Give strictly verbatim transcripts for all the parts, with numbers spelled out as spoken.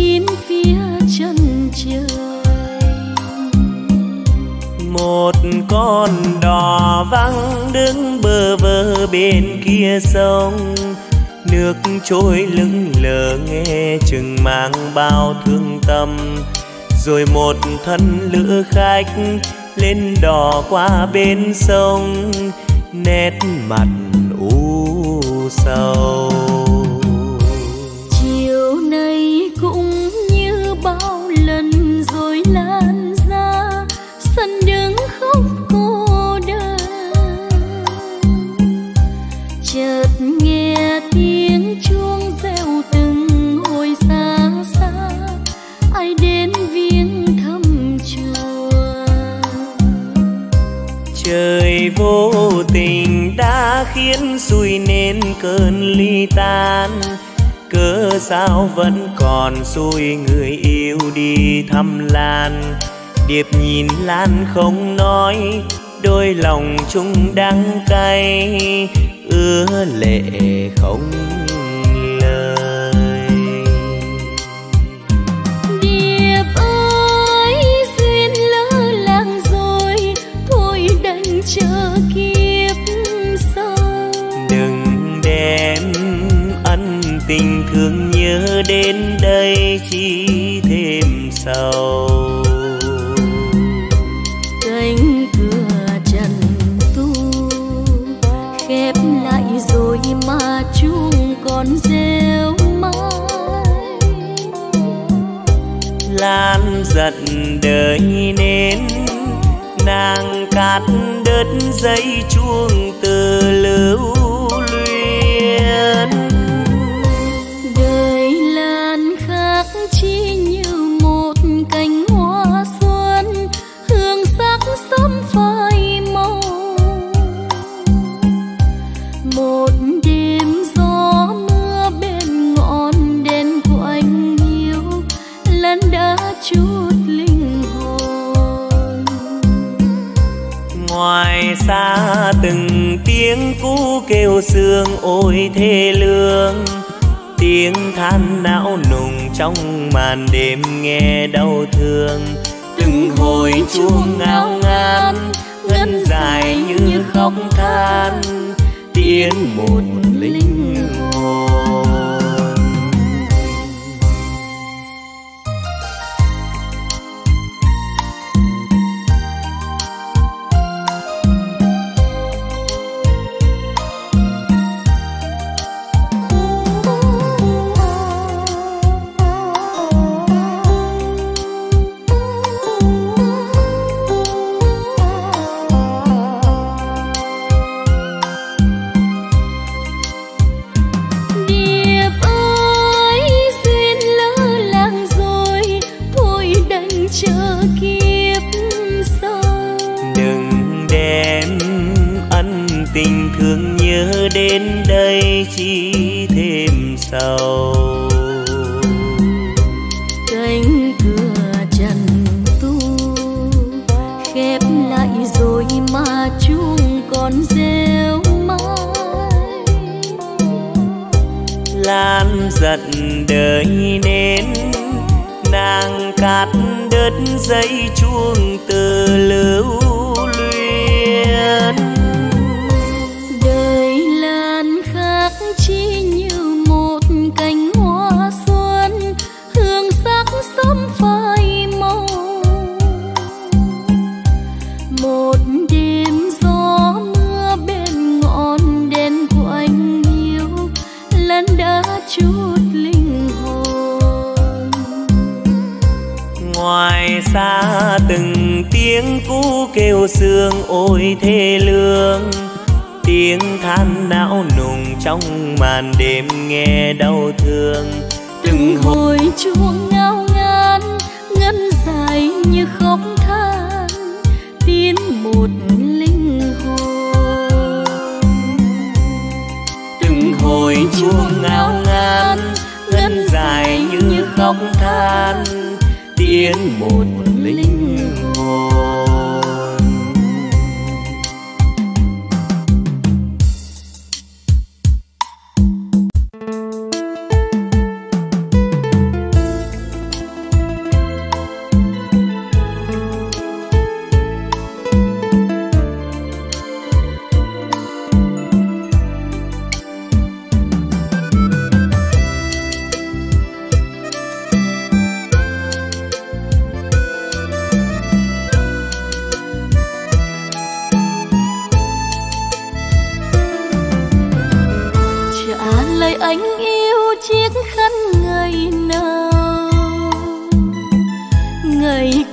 chín phía chân trời. Một con đò vắng đứng bơ vơ bên kia sông, nước trôi lững lờ nghe chừng mang bao thương tâm. Rồi một thân lữ khách lên đò qua bên sông, nét mặt u sầu. Chiều nay cũng như bao lần rồi lan ra, sân đứng khóc cô đơn. Chợt nghe tiếng chuông reo từng hồi xa xa, ai đến viếng thăm chùa. Trời vô tình đã khiến xui nên cơn ly tan, cớ sao vẫn còn xui người yêu đi thăm Lan. Điệp nhìn Lan không nói, đôi lòng chung đắng cay, ứa lệ không lời. Điệp ơi duyên lỡ làng rồi, thôi đành chờ kiếp sau. Đừng đem ân tình thương nhớ đến đây chỉ thêm sầu. Cánh cửa trần tu khép lại rồi mà chuông còn reo mãi. Lan giận đời nên nàng cắt đứt dây chuông từ lưu luyến. Đời Lan khác chỉ như một cánh hoa xuân, hương sắc sớm phai màu. Một đêm gió mưa bên ngọn đèn của anh yêu, Lan đã chút linh hồn. Ngoài xa từng tiếng cú kêu sương ôi thê lương, tiếng than não nùng trong màn đêm nghe đau thương. Từng hồi chuông ngao ngán ngân dài như khóc than, tiễn một linh hồn. Tình thương nhớ đến đây chỉ thêm sầu. Cánh cửa trần tu khép lại rồi mà chuông còn reo mãi. Lan giận đời nên nàng cắt đứt dây chuông từ lưu luyến. Đời Lan khác chỉ như một cánh hoa xuân, hương sắc sớm phai màu. Một đêm gió mưa bên ngọn đèn của anh yêu, Lan đã chút linh hồn. Ngoài xa từng tiếng cú kêu sương ôi thê lương, tiếng than não nùng trong màn đêm nghe đau thương. Từng hồi chuông ngao ngán ngân dài như khóc than, tiến một linh hồn. Từng hồi chuông ngao ngán ngân dài như khóc than, tiến một linh hồn.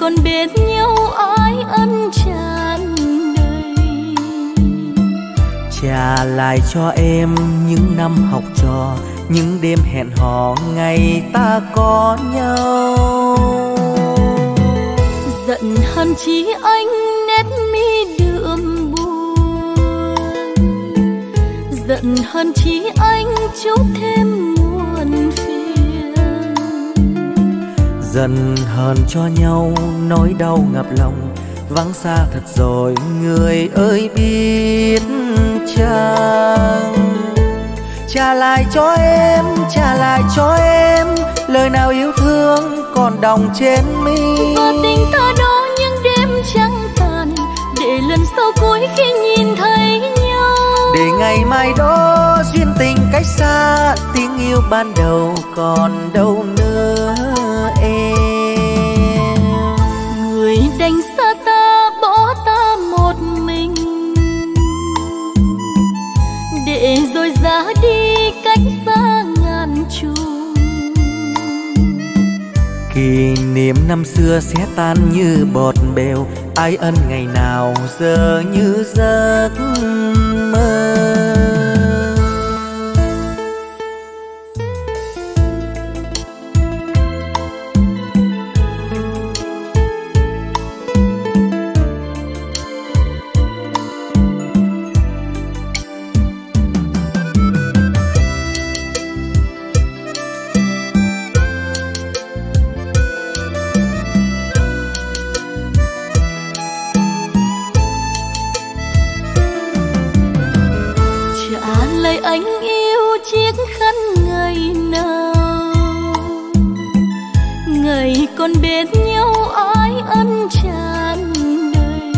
còn bên nhau ái ân tràn đầy. Trả lại cho em những năm học trò, những đêm hẹn hò ngày ta có nhau. Giận hờn chỉ anh nét mi đượm buồn, giận hờn chỉ anh chút thêm muộn phiền. Giận hờn cho nhau nỗi đau ngập lòng, vắng xa thật rồi người ơi biết chăng. Trả lại cho em, trả lại cho em lời nào yêu thương còn đọng trên mi. Và tình ta đó những đêm trăng tàn, để lần sau cuối khi nhìn thấy nhau, để ngày mai đó duyên tình cách xa, tiếng yêu ban đầu còn đâu nữa em. người đành xa ta bỏ ta một mình, để rồi ra đi cách xa ngàn trùng. Kỷ niệm năm xưa sẽ tan như bọt bèo, ái ân ngày nào giờ như giấc mơ. Anh yêu chiếc khăn ngày nào, ngày còn bên nhau ái ân tràn đầy.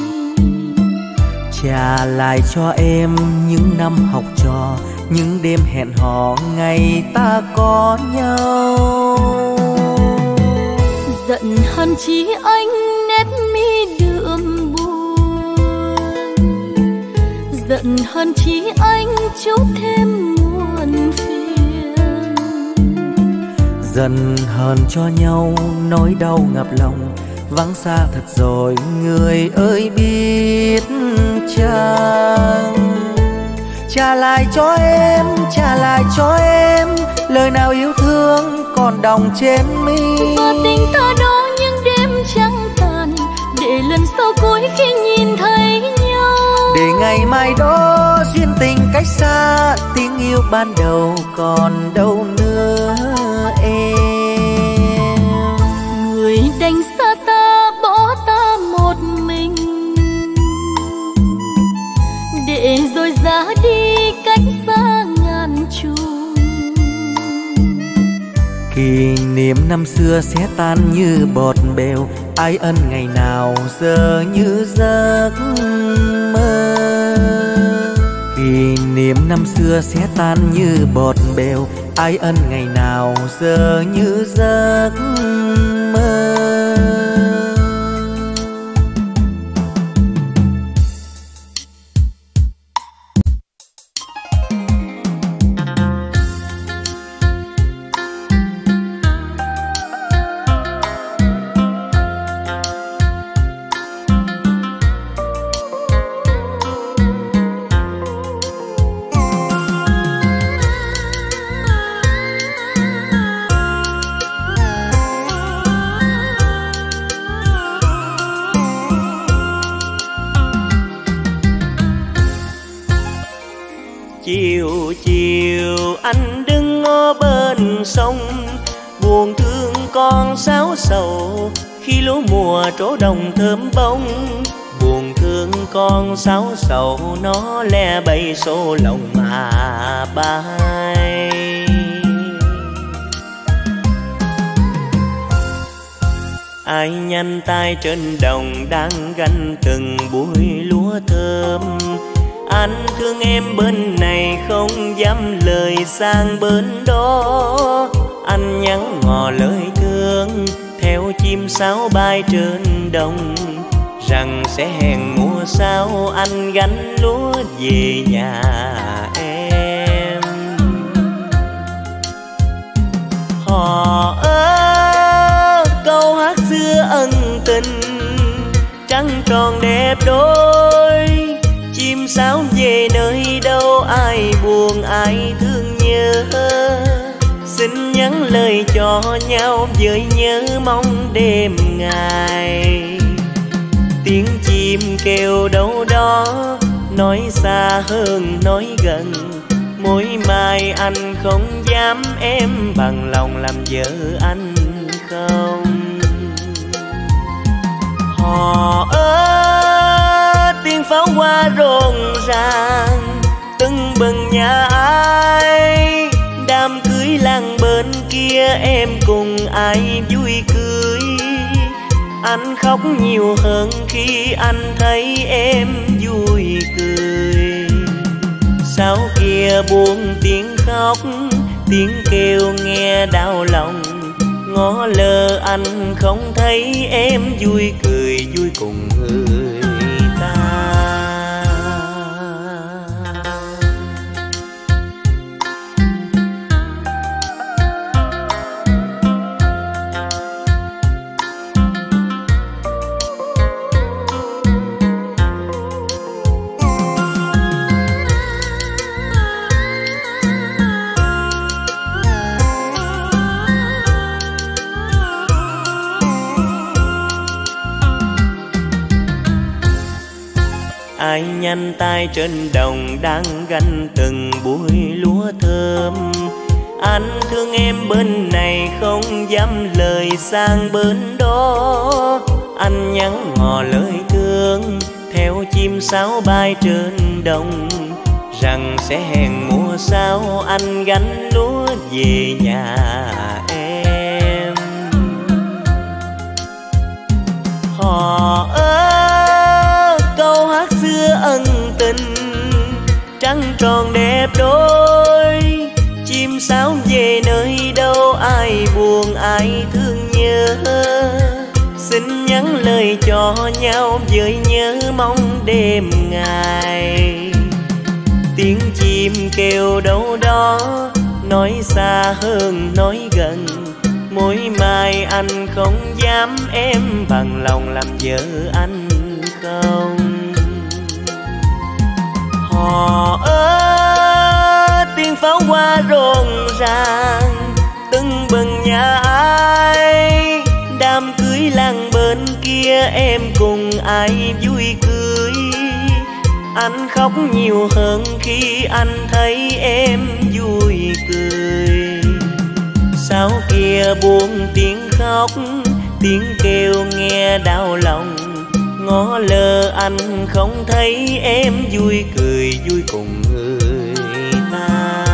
Trả lại cho em những năm học trò, những đêm hẹn hò ngày ta có nhau. Giận hờn chỉ anh nét mi đượm buồn, giận hờn chỉ anh chút thêm muộn phiền. Giận hờn cho nhau nỗi đau ngập lòng, vắng xa thật rồi người ơi biết chăng. Trả lại cho em, trả lại cho em lời nào yêu thương còn đọng trên mi. Và tình ta đó những đêm trăng tàn, để lần sau cuối khi nhìn thấy nhau, để ngày mai đó duyên tình cách xa, tiếng yêu ban đầu còn đâu nữa em. người đành xa ta bỏ ta một mình, để rồi ra đi cách xa ngàn trùng. Kỷ niệm năm xưa sẽ tan như bọt bèo, ái ân ngày nào giờ như giấc mơ. Kỷ niệm năm xưa sẽ tan như bọt bèo, ái ân ngày nào giờ như giấc mơ. Chiều chiều anh đứng ở bên sông, buồn thương con sáo sầu khi lúa mùa trổ đồng thơm bông. Buồn thương con sáo sầu nó le bay xô lòng mà bay. Ai nhanh tay trên đồng đang gánh từng bụi lúa thơm. Anh thương em bên này không dám lời sang bên đó. Anh nhắn ngỏ lời thương theo chim sáo bay trên đồng, rằng sẽ hẹn mùa sau anh gánh lúa về nhà em. Hò ơ câu hát xưa ân tròn đẹp đôi. Chim sáo về nơi đâu ai buồn ai thương nhớ, xin nhắn lời cho nhau với nhớ mong đêm ngày. Tiếng chim kêu đâu đó nói xa hơn nói gần, mỗi mai anh không dám em bằng lòng làm vợ anh không. Hò ơ tiếng pháo hoa rộn ràng tưng bừng nhà ai, đám cưới làng bên kia em cùng ai vui cười. Anh khóc nhiều hơn khi anh thấy em vui cười. Sao kia buông tiếng khóc tiếng kêu nghe đau lòng, ngó lơ anh không thấy em vui cười vui cùng người ta. Ai nhanh tay trên đồng đang gánh từng bụi lúa thơm. Anh thương em bên này không dám lời sang bên đó. Anh nhắn ngỏ lời thương theo chim sáo bay trên đồng, rằng sẽ hẹn mùa sau anh gánh lúa về nhà em. Hò ơ câu hát xưa ân tình, trăng tròn đẹp đôi. Chim sáo về nơi đâu ai buồn ai thương nhớ, xin nhắn lời cho nhau với nhớ mong đêm ngày. Tiếng chim kêu đâu đó nói xa hơn nói gần, mỗi mai anh không dám em bằng lòng làm vợ anh không. Hò ơ tiếng pháo hoa rộn ràng tưng bừng nhà ai, đám cưới làng bên kia em cùng ai vui cười. Anh khóc nhiều hơn khi anh thấy em vui cười. Sao kia buông tiếng khóc tiếng kêu nghe đau lòng, ngó lơ anh không thấy em vui cười vui cùng người ta.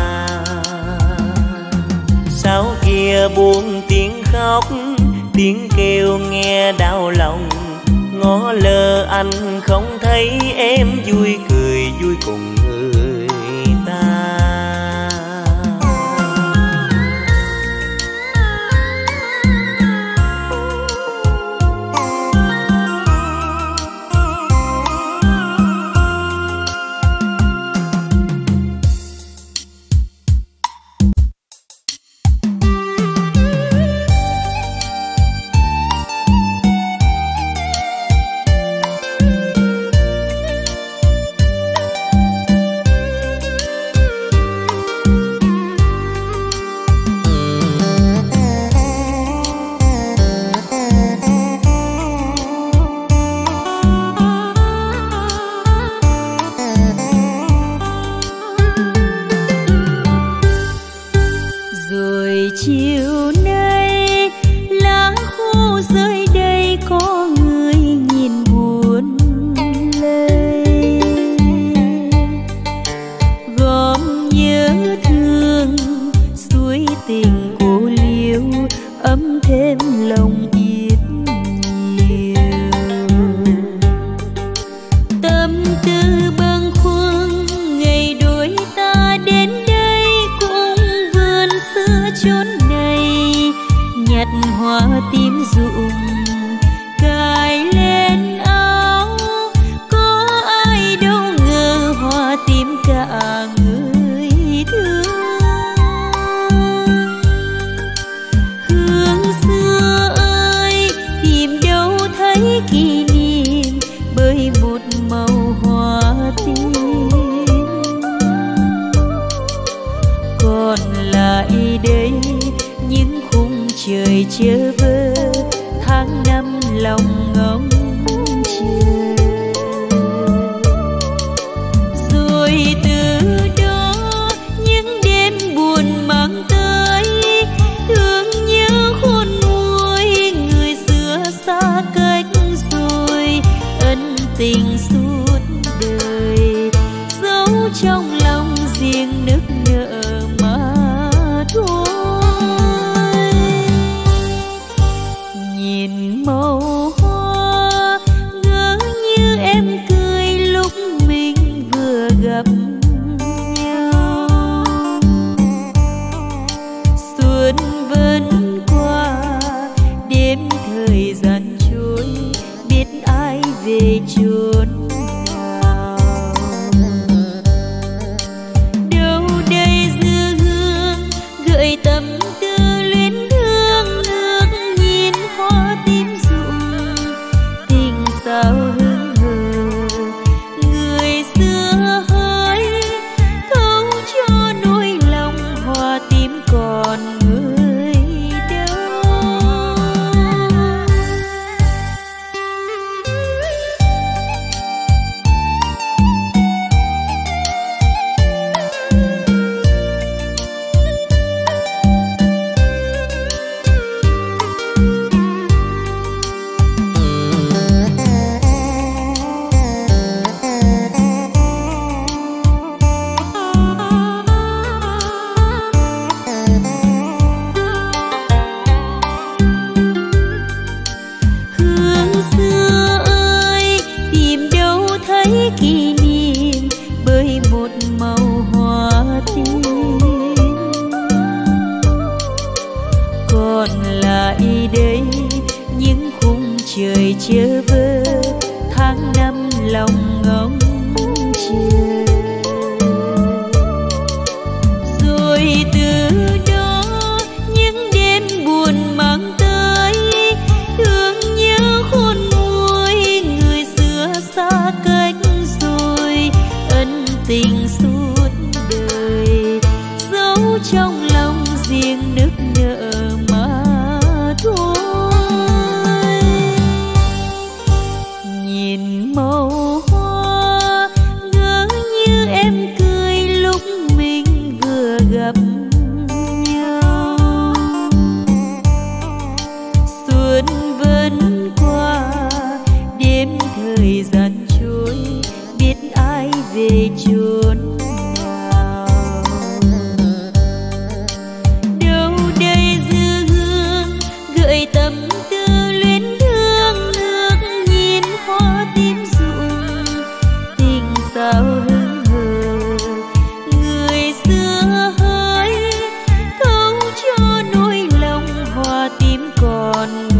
Sao kia buông tiếng khóc tiếng kêu nghe đau lòng, ngó lơ anh không thấy em vui cười vui cùng người ta. chờ vơ tháng năm lòng ngóng chờ. Rồi từ đó những đêm buồn mang tới thương nhớ khôn nguôi, người xưa xa cách rồi ân tình suốt đời giấu trong lòng riêng nức nở mà thôi. Nhìn màu hoa ngỡ như em cười lúc mình vừa gặp nhau. Xuân vẫn qua đêm thời gian trôi, biết ai về chốn nào. Đâu đây dư hương gợi tâm tư luyến thương, nước nhìn hoa tím rụng tình sao hững hờ. Người xưa hỡi thấu cho nỗi lòng hoa tím còn người đâu. Hương xưa ơi tìm đâu thấy kỷ niệm bởi một màu hoa tím. Còn lại đây những khung trời chờ vơ tháng năm lòng ngóng chờ. Rồi từ đó những đêm buồn mang tới thương nhớ khôn nguôi, người xưa xa cách rồi ân tình suốt đời giấu trong lòng riêng nức nở mà thôi. Nhìn màu hoa ngỡ như em cười lúc mình vừa gặp nhau. Xuân vẫn qua đêm thời gian trôi, biết ai về chốn nào. Đâu đây dư hương gợi tâm tư luyến thương, nước nhìn hoa tím rụng tình sao hững hờ. Người xưa hỡi thấu cho nỗi lòng hoa tím còn